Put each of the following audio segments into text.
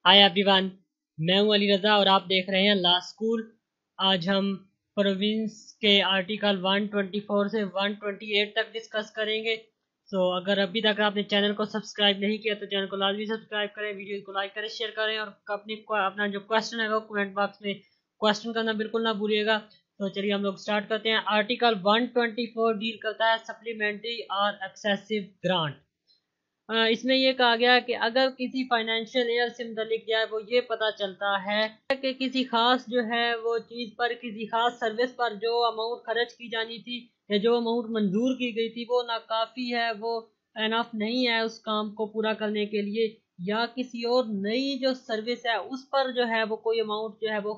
Hi everyone, मैं हूं अली रज़ा और आप देख रहे हैं लॉ स्कूल। आज हम प्रोविंस के आर्टिकल 124 से 128 तक डिस्कस करेंगे। अगर अभी तक आपने चैनल को सब्सक्राइब नहीं किया तो चैनल को लाजमी सब्सक्राइब करें, वीडियो को लाइक करें, शेयर करें और अपना जो क्वेश्चन है वो कमेंट बॉक्स में क्वेश्चन करना बिल्कुल ना भूलिएगा। तो चलिए हम लोग स्टार्ट करते हैं। आर्टिकल 124 डील करता है सप्लीमेंट्री और एक्सेसिव ग्रांट। इसमें ये कहा गया कि अगर किसी फाइनेंशियल ईयर से मुतल्लिक जो है वो ये पता चलता है कि किसी खास जो है वो चीज़ पर, किसी खास सर्विस पर जो अमाउंट खर्च की जानी थी या जो अमाउंट मंजूर की गई थी वो नाकाफ़ी है, वो एनफ नहीं है उस काम को पूरा करने के लिए, या किसी और नई जो सर्विस है उस पर जो है वो कोई अमाउंट जो है वो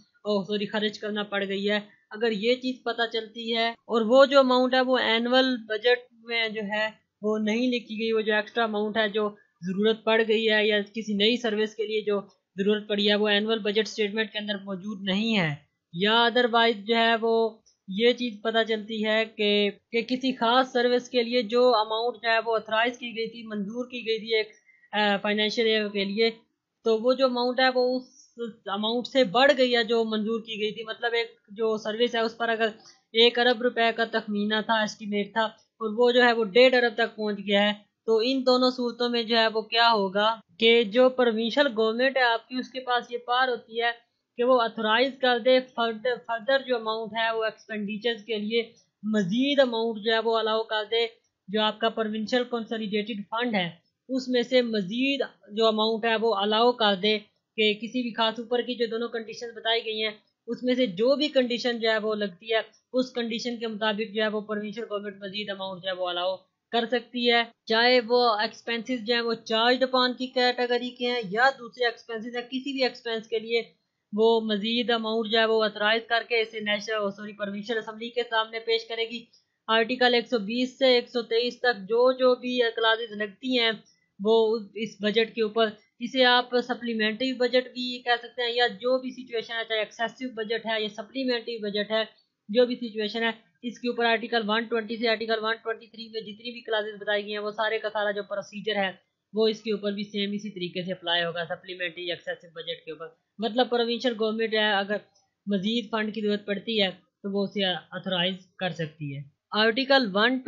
खर्च करना पड़ गई है। अगर ये चीज़ पता चलती है और वो जो अमाउंट है वो एनुअल बजट में जो है वो नहीं लिखी गई, वो जो एक्स्ट्रा अमाउंट है जो ज़रूरत पड़ गई है या किसी नई सर्विस के लिए जो ज़रूरत पड़ी है वो एनुअल बजट स्टेटमेंट के अंदर मौजूद नहीं है, या अदरवाइज जो है वो ये चीज़ पता चलती है कि किसी खास सर्विस के लिए जो अमाउंट जो है वो ऑथराइज की गई थी, मंजूर की गई थी एक फाइनेंशियल ईयर के लिए, तो वो जो अमाउंट है वो उस अमाउंट से बढ़ गई है जो मंजूर की गई थी। मतलब एक जो सर्विस है उस पर अगर 1 अरब रुपए का तखमीना था, एस्टिमेट था, और वो जो है वो 1.5 अरब तक पहुंच गया है, तो इन दोनों सूरतों में जो है वो क्या होगा कि जो प्रोविंशियल गवर्नमेंट है आपकी, उसके पास ये पावर होती है कि वो अथोराइज कर दे फर्दर जो अमाउंट है वो एक्सपेंडिचर्स के लिए मजीद अमाउंट जो है वो अलाउ कर दे। जो आपका प्रोविंशियल कंसोलिडेटेड फंड है उसमें से मजीद जो अमाउंट है वो अलाउ कर दे कि किसी भी खास ऊपर की जो दोनों कंडीशन बताई गई हैं उसमें से जो भी कंडीशन जो है वो लगती है उस कंडीशन के मुताबिक जो है वो प्रोविंशियल गवर्नमेंट मजीद अमाउंट जो है वो अलाउ कर सकती है, चाहे वो एक्सपेंसेस जो है वो चार्ज अपॉन की कैटेगरी के हैं या दूसरे एक्सपेंसेस है, किसी भी एक्सपेंस के लिए वो मजीद अमाउंट जो है वो ऑथराइज करके इसे प्रोविंशियल असेंबली के सामने पेश करेगी। आर्टिकल 120 से 123 तक जो भी क्लासेस लगती हैं वो इस बजट के ऊपर, इसे आप सप्लीमेंट्री बजट भी कह सकते हैं, या जो भी सिचुएशन है, चाहे एक्सेसिव बजट है या सप्लीमेंट्री बजट है, जो भी सिचुएशन है इसके ऊपर आर्टिकल 120 से आर्टिकल 123 में जितनी भी क्लासेस बताई गई हैं वो सारे का सारा जो प्रोसीजर है वो इसके ऊपर भी सेम इसी तरीके से अप्लाई होगा सप्लीमेंट्री एक्सेसिव बजट के ऊपर। मतलब प्रोविंशियल गवर्नमेंट है अगर मजीद फंड की जरूरत पड़ती है तो वो उसे अथोराइज कर सकती है। आर्टिकल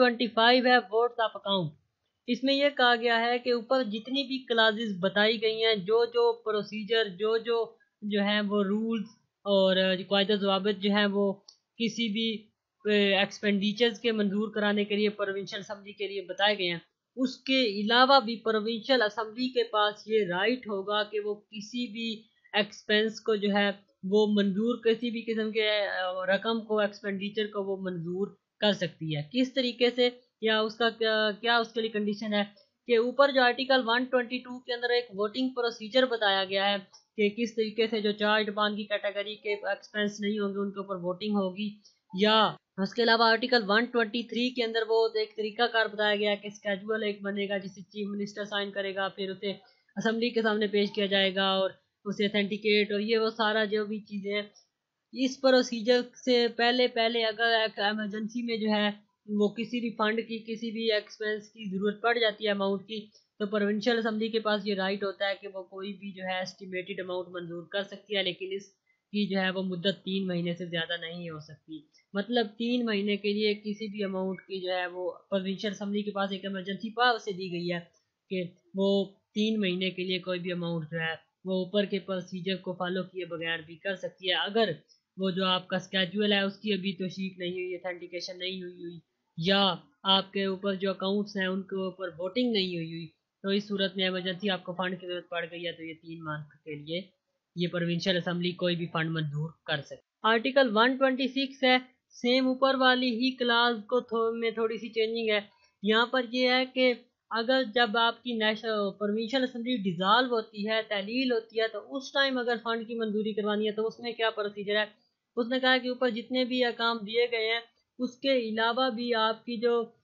125 है वोट्स ऑफ अकाउंट। इसमें यह कहा गया है कि ऊपर जितनी भी क्लासेस बताई गई हैं, जो जो प्रोसीजर, जो है वो रूल्स और कायदे ज़वाबित जो है वो किसी भी एक्सपेंडिचर्स के मंजूर कराने के लिए प्रोविंशियल असेंबली के लिए बताए गए हैं, उसके अलावा भी प्रोविंशियल असेंबली के पास ये राइट होगा कि वो किसी भी एक्सपेंस को जो है वो मंजूर, किसी भी किस्म के रकम को, एक्सपेंडिचर को वो मंजूर कर सकती है। किस तरीके से, या उसका क्या उसके लिए कंडीशन है कि ऊपर जो आर्टिकल 122 के अंदर एक वोटिंग प्रोसीजर बताया गया है कि किस तरीके से जो चार्ज पान की कैटेगरी के एक्सपेंस नहीं होंगे उनके ऊपर वोटिंग होगी, या उसके अलावा आर्टिकल 123 के अंदर वो एक तरीका कार बताया गया कि स्केजुअल एक बनेगा जिसे चीफ मिनिस्टर साइन करेगा, फिर उसे असेंबली के सामने पेश किया जाएगा और उसे अथेंटिकेट, और ये वो सारा जो भी चीज़ें हैं इस प्रोसीजर से पहले पहले अगर एमरजेंसी में जो है वो किसी भी फंड की, किसी भी एक्सपेंस की ज़रूरत पड़ जाती है अमाउंट की, तो प्रोविंशियल असेंबली के पास ये राइट होता है कि वो कोई भी जो है एस्टिमेटेड अमाउंट मंजूर कर सकती है, लेकिन इसकी जो है वो मुद्दत 3 महीने से ज़्यादा नहीं हो सकती। मतलब 3 महीने के लिए किसी भी अमाउंट की जो है वो प्रोविंशियल असेंबली के पास एक इमरजेंसी पावर से दी गई है कि वो 3 महीने के लिए कोई भी अमाउंट जो है वो ऊपर के प्रोसीजर को फॉलो किए बगैर भी कर सकती है, अगर वो जो आपका स्केड्यूल है उसकी अभी तौसीक नहीं हुई, अथेंटिकेशन नहीं हुई, या आपके ऊपर जो अकाउंट्स हैं उनके ऊपर वोटिंग नहीं हुई, तो इस सूरत में इमरजेंसी आपको फंड की जरूरत पड़ गई है तो ये 3 माह के लिए ये प्रोविंशियल असेंबली कोई भी फंड मंजूर कर सकती। आर्टिकल 126 है, सेम ऊपर वाली ही क्लास को में थोड़ी सी चेंजिंग है। यहाँ पर ये है कि अगर जब आपकी नेशनल प्रोविंशियल असेंबली डिज़ाल्व होती है, तहलील होती है, तो उस टाइम अगर फंड की मंजूरी करवानी है तो उसमें क्या प्रोसीजर है। उसने कहा कि ऊपर जितने भी काम दिए गए हैं उसके अलावा भी आपकी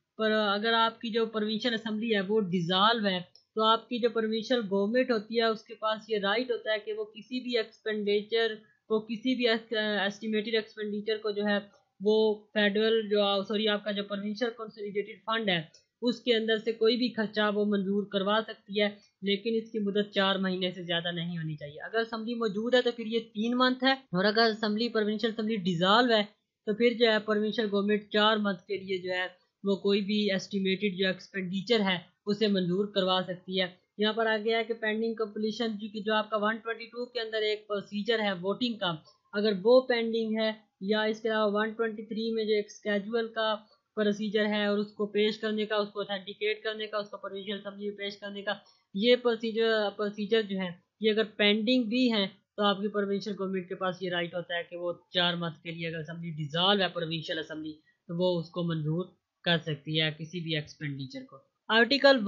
अगर आपकी जो प्रोविंशियल असेंबली है वो डिज़ाल्व है तो आपकी जो प्रोविंशियल गवर्नमेंट होती है उसके पास ये राइट होता है कि वो किसी भी एक्सपेंडिचर को, किसी भी एस्टिमेटेड एक्सपेंडिचर को जो है वो फेडरल जो आपका जो प्रोविंशियल कंसोलिडेटेड फंड है उसके अंदर से कोई भी खर्चा वो मंजूर करवा सकती है, लेकिन इसकी मुदत 4 महीने से ज़्यादा नहीं होनी चाहिए। अगर असम्बली मौजूद है तो फिर ये 3 मंथ है, और अगर असम्बली प्रोविंशियल असम्बली डिज़ाल्व है तो फिर जो है प्रोविंशियल गवर्नमेंट 4 मंथ के लिए जो है वो कोई भी एस्टिमेटेड जो एक्सपेंडिचर है उसे मंजूर करवा सकती है। यहाँ पर आ गया है कि पेंडिंग कंप्लीशन की जो आपका 122 के अंदर एक प्रोसीजर है वोटिंग का, अगर वो पेंडिंग है, या इसके अलावा 123 में जो एक स्केजुअल का प्रोसीजर है और उसको पेश करने का, उसको ऑथेंटिकेट करने का, उसको प्रोविंशियल असेंबली में पेश करने का, ये प्रोसीजर जो है ये अगर पेंडिंग भी है तो आपकी प्रोविंशियल गवर्नमेंट के पास ये राइट होता है कि वो 4 मंथ के लिए अगर असेंबली डिसॉल्व है प्रोविंशियल असेंबली तो वो उसको मंजूर कर सकती है किसी भी एक्सपेंडिचर को। आर्टिकल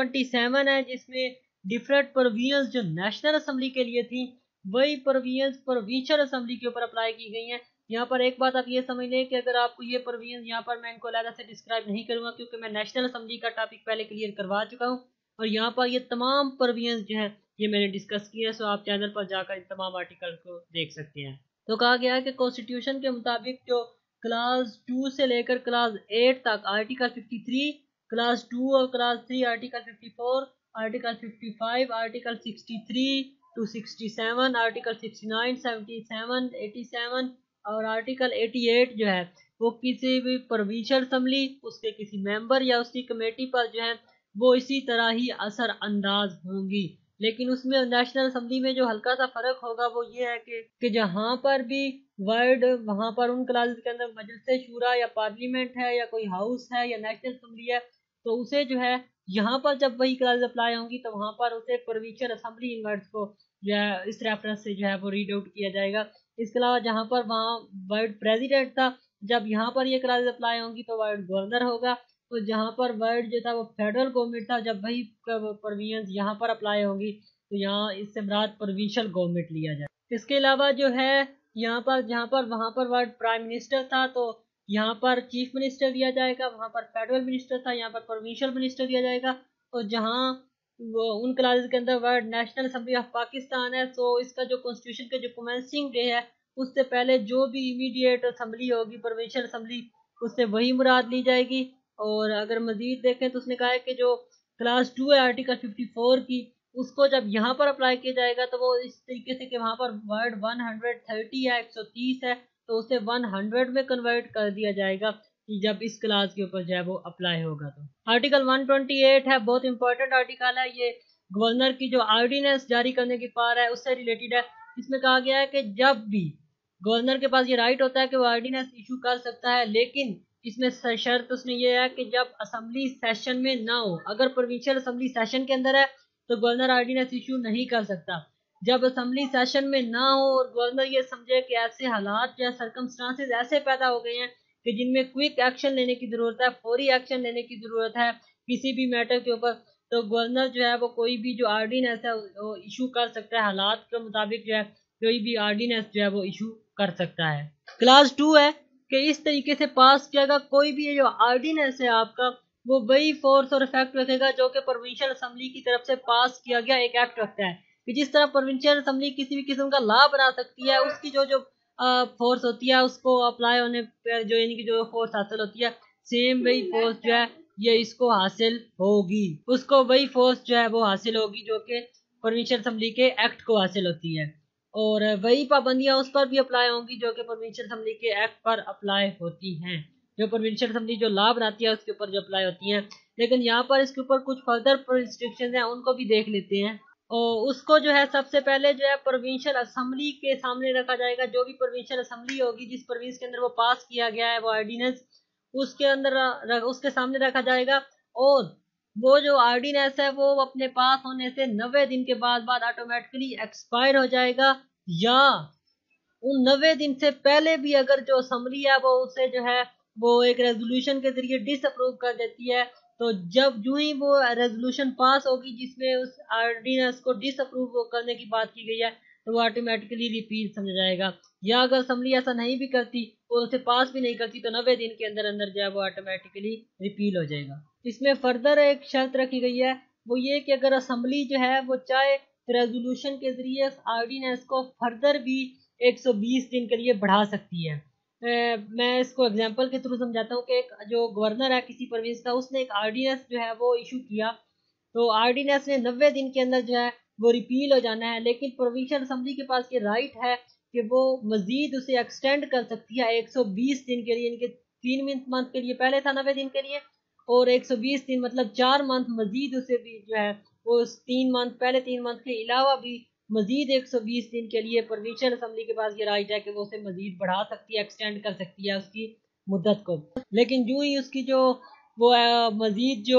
127 है जिसमें डिफरेंट प्रोविजंस जो नेशनल असेंबली के लिए थी वही प्रोविजंस प्रोविंशियल असेंबली के ऊपर अप्लाई की गई हैं। यहाँ पर एक बात आप ये समझ लें कि अगर आपको ये प्रोविजंस यहाँ पर मैं इनको अलग से डिस्क्राइब नहीं करूँगा क्योंकि मैं नेशनल असेंबली का टॉपिक पहले क्लियर करवा चुका हूँ, और यहाँ पर ये तमाम प्रोविजंस जो है ये मैंने डिस्कस किया है। सो आप चैनल पर जाकर इन तमाम आर्टिकल को देख सकते हैं। तो कहा गया है कि कॉन्स्टिट्यूशन के मुताबिक जो क्लास 2 से लेकर क्लास 8 तक आर्टिकल 53, क्लास 2 और class 3 article 54, article 55, article 63 to 67, article 69, 77, 87 और आर्टिकल 88 जो है वो किसी भी प्रोविंशियल असेंबली, उसके किसी मेंबर या उसकी कमेटी पर जो है वो इसी तरह ही असर अंदाज होंगी। लेकिन उसमें नेशनल असेंबली में जो हल्का सा फर्क होगा वो ये है कि जहाँ पर भी वर्ड वहाँ पर उन क्लासेस के अंदर मजलिस शूरा या पार्लियामेंट है या कोई हाउस है या नेशनल असेंबली है तो उसे जो है यहाँ पर जब वही क्लासेस अप्लाई होंगी तो वहाँ पर उसे प्रोविंशियल असेंबली इन वर्ड्स को जो है इस रेफरेंस से जो है वो रीड आउट किया जाएगा। इसके अलावा जहाँ पर वहाँ वर्ड प्रेसिडेंट था जब यहाँ पर ये क्लासेस अप्लाई होंगी तो वर्ड गवर्नर होगा, तो जहाँ पर वर्ड जो था वो फेडरल गवर्नमेंट था जब वही प्रोविजंस यहाँ पर अप्लाई होंगी तो यहाँ इससे मुराद प्रोविंशियल गवर्नमेंट लिया जाए। इसके अलावा जो है यहाँ पर जहाँ पर वहाँ पर वर्ड प्राइम मिनिस्टर था तो यहाँ पर चीफ मिनिस्टर दिया जाएगा, वहाँ पर फेडरल मिनिस्टर था यहाँ पर प्रोविंशियल मिनिस्टर दिया जाएगा। और जहाँ वो उन क्लासेस के अंदर word national assembly of Pakistan है तो इसका जो कॉन्स्टिट्यूशन का जो कमेंसिंग डे है उससे पहले जो भी इमीडिएट असेंबली होगी प्रोविंशियल असेंबली उससे वही मुराद ली जाएगी। और अगर मजीद देखें तो उसने कहा है कि जो क्लास 2 है आर्टिकल 54 की उसको जब यहाँ पर अप्लाई किया जाएगा तो वो इस तरीके से कि वहाँ पर वर्ड 130 है 130 है तो उसे 100 में कन्वर्ट कर दिया जाएगा कि जब इस क्लास के ऊपर जो है वो अप्लाई होगा। तो आर्टिकल 128 है, बहुत इंपॉर्टेंट आर्टिकल है, ये गवर्नर की जो ऑर्डिनेंस जारी करने की पावर है उससे रिलेटेड है। इसमें कहा गया है कि जब भी गवर्नर के पास ये राइट होता है कि वो ऑर्डिनेंस इशू कर सकता है, लेकिन इसमें शर्त उसने ये है कि जब असेंबली सेशन में ना हो। अगर प्रोविंशियल असेंबली सेशन के अंदर है तो गवर्नर ऑर्डिनेंस इशू नहीं कर सकता। जब असेंबली सेशन में ना हो और गवर्नर ये समझे कि ऐसे हालात या सर्कमस्टांसेस ऐसे पैदा हो गए हैं कि जिनमें क्विक एक्शन लेने की जरूरत है, फौरी एक्शन लेने की जरूरत है किसी भी मैटर के ऊपर, तो गवर्नर जो है वो कोई भी जो ऑर्डिनेंस है वो इशू कर सकता है। हालात के मुताबिक जो है कोई भी ऑर्डिनेंस जो है वो इशू कर सकता है। क्लास 2 है कि इस तरीके से पास किया गया कोई भी जो ऑर्डिनेंस है आपका वो वही फोर्स और इफेक्ट रखेगा जो कि प्रोविंशियल असेंबली की तरफ से पास किया गया एक एक्ट रखता है। कि जिस तरह प्रोविंशियल असेंबली किसी भी किस्म का लॉ बना सकती है उसकी जो फोर्स होती है उसको अप्लाई होने पर जो यानी कि जो फोर्स हासिल होती है सेम वही फोर्स जो है ये इसको हासिल होगी, उसको वही फोर्स जो है वो हासिल होगी जो कि प्रोविंशियल असेंबली के एक्ट को हासिल होती है। और वही पाबंदियां उस पर भी अप्लाई होंगी जो कि प्रोविंशियल असेंबली के एक्ट पर अप्लाई होती हैं, जो प्रोविंशियल असेंबली जो लॉ बनाती है उसके ऊपर जो अप्लाई होती हैं। लेकिन यहाँ पर इसके ऊपर कुछ फर्दर रिस्ट्रिक्शंस हैं उनको भी देख लेते हैं। और उसको जो है सबसे पहले जो है प्रोविंशियल असेंबली के सामने रखा जाएगा। जो भी प्रोविंशियल असेंबली होगी जिस प्रोविंस के अंदर वो पास किया गया है वो ऑर्डिनेंस उसके अंदर उसके सामने रखा जाएगा। और वो जो ऑर्डिनेंस है वो अपने पास होने से 90 दिन के बाद ऑटोमेटिकली एक्सपायर हो जाएगा, या उन 90 दिन से पहले भी अगर जो असेंबली है वो उसे जो है वो एक रेजोल्यूशन के जरिए डिसअप्रूव कर देती है तो जब जो ही वो रेजोल्यूशन पास होगी जिसमें उस ऑर्डिनेंस को डिसअप्रूव करने की बात की गई है तो वो ऑटोमेटिकली रिपील समझा जाएगा। या अगर असेंबली ऐसा नहीं भी करती और उसे पास भी नहीं करती तो 90 दिन के अंदर अंदर जो है वो ऑटोमेटिकली रिपील हो जाएगा। इसमें फर्दर एक शर्त रखी गई है वो ये कि अगर असेंबली जो है वो चाहे रेजोल्यूशन के जरिए ऑर्डिनेंस को फर्दर भी 120 दिन के लिए बढ़ा सकती है। मैं इसको एग्जांपल के थ्रू समझाता हूँ कि एक जो गवर्नर है किसी प्रोविंस का, उसने एक ऑर्डिनेंस जो है वो इशू किया। तो ऑर्डिनेंस ने 90 दिन के अंदर जो है वो रिपील हो जाना है, लेकिन प्रोविंशियल असेंबली के पास ये राइट है कि वो मजीद उसे एक्सटेंड कर सकती है 120 दिन के लिए, यानी कि 3 मंथ के लिए पहले था 90 दिन के लिए, और 120 दिन मतलब 4 मंथ मजीद उसे भी जो है वो 3 मंथ, पहले 3 मंथ के अलावा भी मजीद 120 दिन के लिए प्रोविंशियल असेंबली के पास ये राइट है कि वो उसे मजीद बढ़ा सकती है, एक्सटेंड कर सकती है उसकी मुद्दत को। लेकिन जो ही उसकी जो वो मजीद जो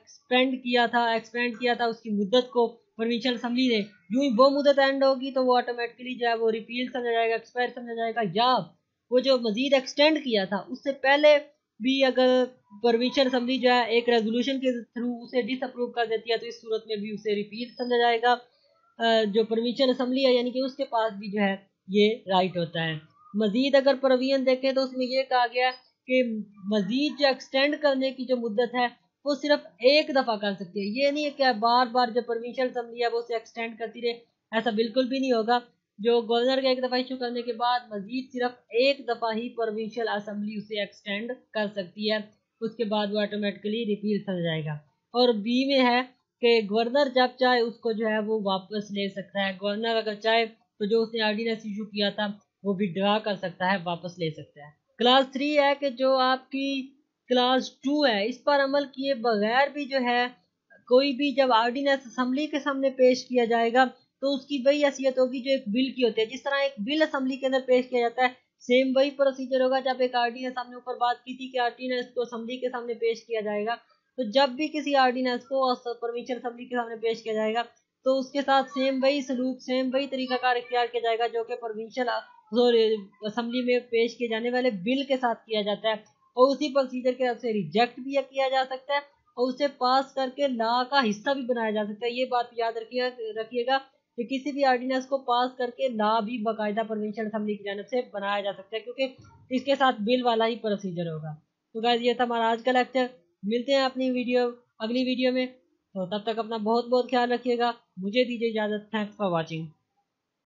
एक्सपेंड किया था उसकी मुद्दत को प्रोविंशियल असेंबली ने, यूं ही वो मुद्दत एंड होगी तो वो ऑटोमेटिकली जो है वो रिपील समझा जाएगा, एक्सपायर समझा जाएगा, या वो जो मजीद एक्सटेंड किया था उससे पहले भी अगर प्रोविंशियल असेंबली जो है एक रेजोल्यूशन के थ्रू उसे डिसअप्रूव कर देती है तो इस सूरत में भी उसे रिपील समझा जाएगा। जो प्रोविंशियल असेंबली है यानी कि उसके पास भी जो है ये राइट होता है। मजीद अगर प्रोविजन देखें तो उसमें ये कहा गया कि मजीद जो एक्सटेंड करने की जो मुद्दत है वो सिर्फ एक दफ़ा कर सकती है। ये नहीं है कि बार बार जो प्रोविंशियल असेंबली है वो उसे एक्सटेंड करती रहे, ऐसा बिल्कुल भी नहीं होगा। जो गवर्नर का एक दफ़ा इशू करने के बाद मजीद सिर्फ एक दफ़ा ही प्रोविंशियल असेंबली उसे एक्सटेंड कर सकती है, उसके बाद वो ऑटोमेटिकली रिपील कर जाएगा। और बी में है कि गवर्नर जब चाहे उसको जो है वो वापस ले सकता है। गवर्नर अगर चाहे तो जो उसने ऑर्डिनेंस इशू किया था वो विड्रॉ कर सकता है, वापस ले सकता है। क्लास 3 है कि जो आपकी क्लास 2 है, इस पर अमल किए बगैर भी जो है कोई भी जब ऑर्डिनेंस असेंबली के सामने पेश किया जाएगा तो उसकी वही हैसियत होगी जो एक बिल की होती है। जिस तरह एक बिल असेंबली के अंदर पेश किया जाता है, सेम वही प्रोसीजर होगा। जब एक ऑर्डिनेंस हमने ऊपर बात की थी कि ऑर्डिनेंस को असेंबली के सामने पेश किया जाएगा, तो जब भी किसी ऑर्डिनेंस को प्रोविंशियल असेंबली के सामने पेश किया जाएगा तो उसके साथ सेम वही सलूक, सेम वही तरीकाकार इख्तियार किया जाएगा जो कि प्रोविंशियल असेंबली में पेश किए जाने वाले बिल के साथ किया जाता है। और उसी प्रोसीजर के से रिजेक्ट भी किया जा सकता है और उसे पास करके लॉ का हिस्सा भी बनाया जा सकता है। ये बात याद रखिएगा कि किसी भी ऑर्डिनेंस को पास करके लॉ भी बाकायदा प्रोविंशियल असेंबली की जानिब से बनाया जा सकता है, क्योंकि इसके साथ बिल वाला ही प्रोसीजर होगा। तो गाइस ये था हमारा आज का लेक्चर। मिलते हैं अपनी अगली वीडियो में। तो तब तक अपना बहुत बहुत ख्याल रखिएगा। मुझे दीजिए इजाज़त। Thanks for watching.